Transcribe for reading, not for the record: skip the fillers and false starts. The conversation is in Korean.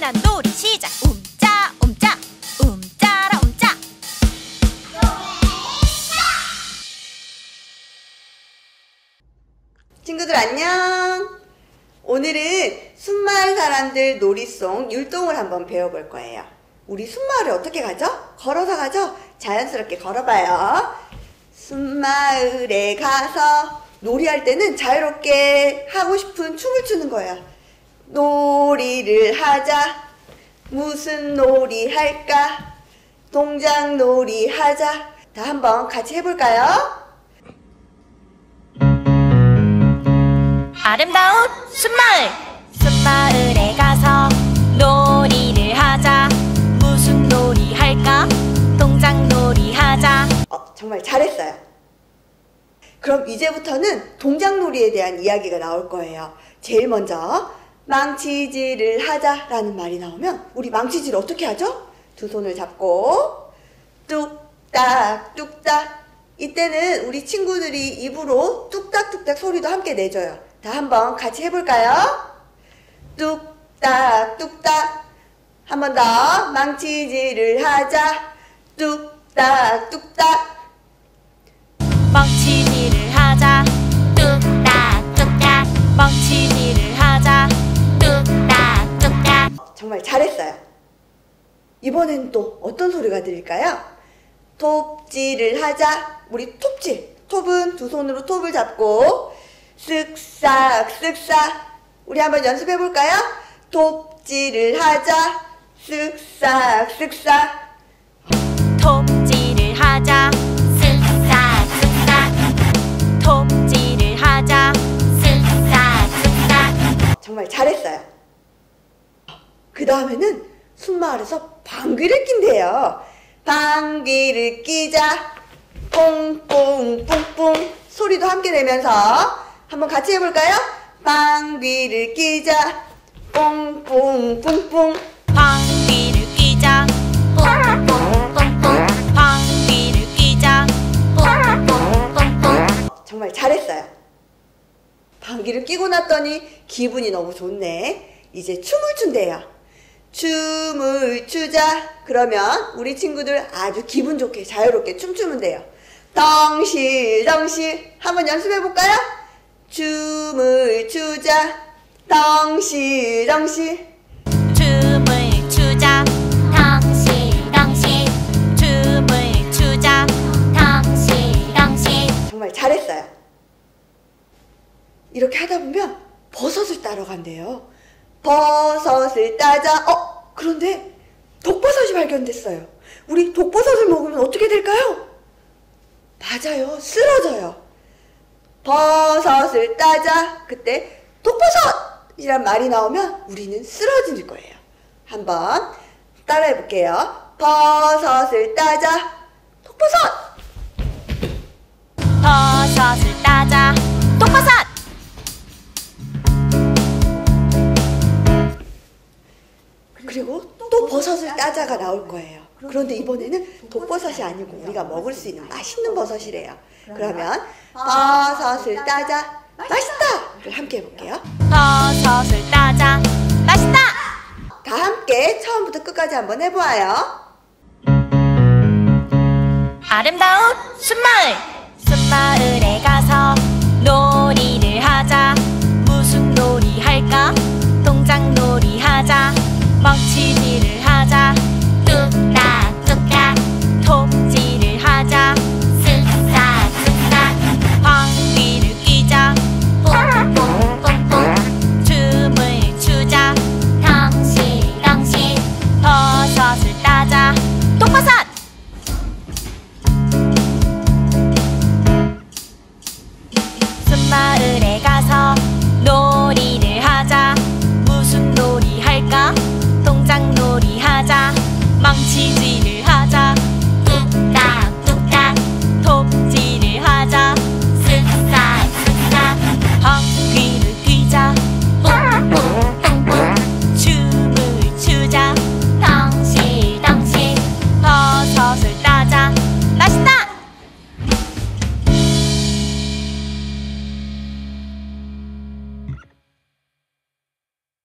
신나는 놀이 시작. 움짜 움짜 움짜라 움짜. 친구들 안녕. 오늘은 순마을 사람들 놀이송 율동을 한번 배워볼 거예요. 우리 순마을에 어떻게 가죠? 걸어서 가죠? 자연스럽게 걸어봐요. 순마을에 가서 놀이할 때는 자유롭게 하고 싶은 춤을 추는 거예요. 놀이를 하자. 무슨 놀이 할까? 동장놀이 하자. 다 한번 같이 해볼까요? 아름다운 순마을. 순마을에 가서 놀이를 하자. 무슨 놀이 할까? 동장놀이 하자. 정말 잘했어요. 그럼 이제부터는 동장놀이에 대한 이야기가 나올 거예요. 제일 먼저 망치질을 하자 라는 말이 나오면 우리 망치질 어떻게 하죠? 두 손을 잡고 뚝딱 뚝딱. 이때는 우리 친구들이 입으로 뚝딱뚝딱 소리도 함께 내줘요. 다 한번 같이 해볼까요? 뚝딱 뚝딱. 한 번 더. 망치질을 하자. 뚝딱 뚝딱. 망치질을 하자. 뚝딱 뚝딱. 망치질을 하자. 뚝딱 뚝딱. 정말 잘했어요. 이번엔 또 어떤 소리가 들릴까요? 톱질을 하자. 우리 톱질. 톱은 두 손으로 톱을 잡고 쓱싹 쓱싹. 우리 한번 연습해 볼까요? 톱질을 하자. 쓱싹 쓱싹. 톱질을 하자. 쓱싹 쓱싹. 톱질을 하자. 쓱싹 쓱싹. 정말 잘했어요. 그 다음에는 순마을에서 방귀를 낀대요. 방귀를 끼자. 뽕뽕 뽕뽕. 소리도 함께 내면서 한번 같이 해볼까요? 방귀를 끼자. 뽕뽕 뽕뽕. 방귀를 끼자. 뽕뽕 뽕뽕. 방귀를 끼자. 뽕뽕 뽕뽕. 정말 잘했어요. 방귀를 끼고 났더니 기분이 너무 좋네. 이제 춤을 춘대요. 춤을 추자. 그러면 우리 친구들 아주 기분 좋게 자유롭게 춤추면 돼요. 덩실덩실. 한번 연습해 볼까요? 춤을 추자. 덩실덩실. 춤을 추자. 덩실덩실. 춤을 추자. 덩실덩실. 정말 잘했어요. 이렇게 하다 보면 버섯을 따러 간대요. 버섯을 따자. 그런데 독버섯이 발견됐어요. 우리 독버섯을 먹으면 어떻게 될까요? 맞아요. 쓰러져요. 버섯을 따자. 그때 독버섯이란 말이 나오면 우리는 쓰러질 거예요. 한번 따라해 볼게요. 버섯을 따자. 독버섯. 버섯을 따자. 독버섯. 그리고 또 버섯을 따자가 나올 거예요. 그런데 이번에는 독버섯이 아니고 우리가 먹을 수 있는 맛있는 버섯이래요. 그러면 버섯을 따자. 맛있다! 를 함께 해볼게요. 버섯을 따자. 맛있다. 다 함께 처음부터 끝까지 한번 해보아요. 아름다운 순마을. 순마을에 가서 놀이를 하자. 무슨 놀이 할까? 동장놀이 하자. 망치